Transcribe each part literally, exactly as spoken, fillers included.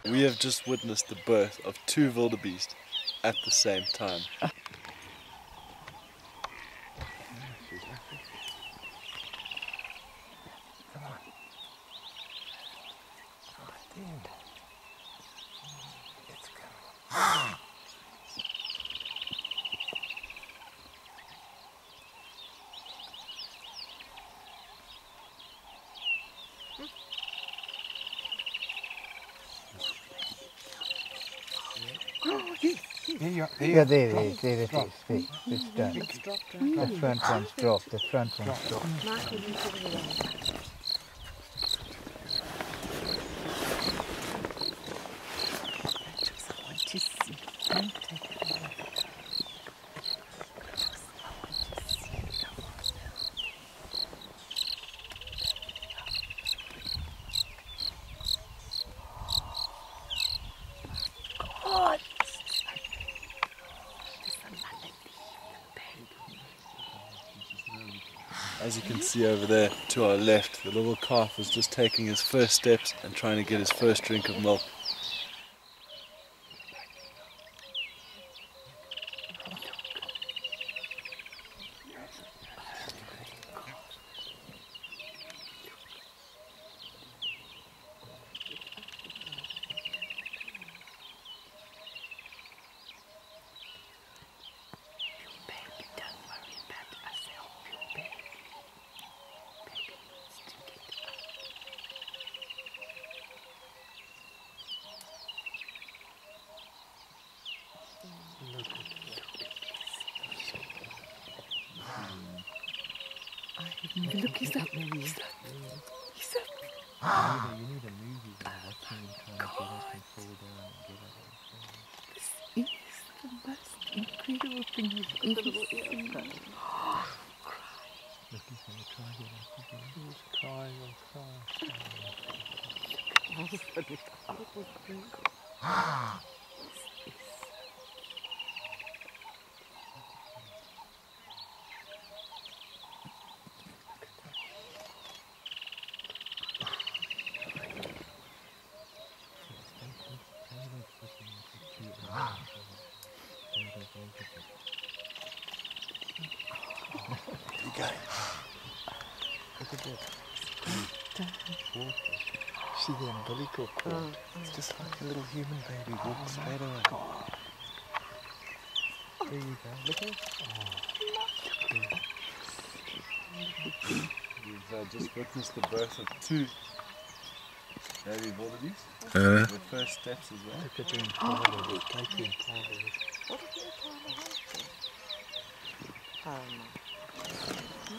We have just witnessed the birth of two wildebeest at the same time. Come on. Oh, dude. Let's go. Oh, there you are. There you Yeah, are. there, Drop. there, there it Drop. is. There, it's done. It's dropped. The front one's dropped. The front one's dropped. Mark, will you put it away? I just want to see. Don't take it away. I just want to see. Come on now. God! As you can see over there to our left, the little calf is just taking his first steps and trying to get his first drink of milk. Look, he's up, he's up, he's up. You need a movie where watching him try and get up and fall down and get up. This is the most incredible thing you've ever seen. Oh, cry. Look, he's going to try and get up again. He's crying, I'll cry. You got it. Look at that. See the umbilical cord? Oh, It's just like a little human baby walks straight away. There you go. Look at it. Oh. We've uh, just witnessed the birth of two baby wildebeest. Uh. The first steps as well. Look at the impala. It's like the impala. what is the impala like? Oh no.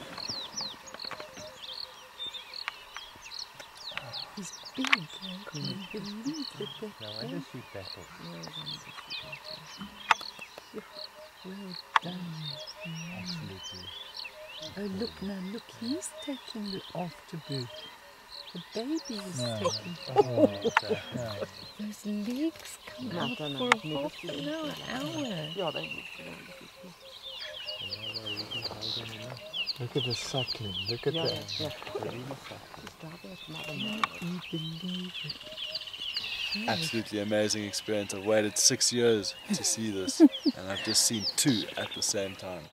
He's big, I can't believe that that No wonder she battled. well done. Absolutely. Oh look now, look, he's taking the afterbirth. The baby is No. taking Oh, okay. No. those legs come No, out no, no, for never half seen an it. hour, hour. Ja, det är Look at the suckling. Look at Ja, that. ja. The really suckling. Can you believe it? Absolutely amazing experience. I've waited six years to see this, and I've just seen two at the same time.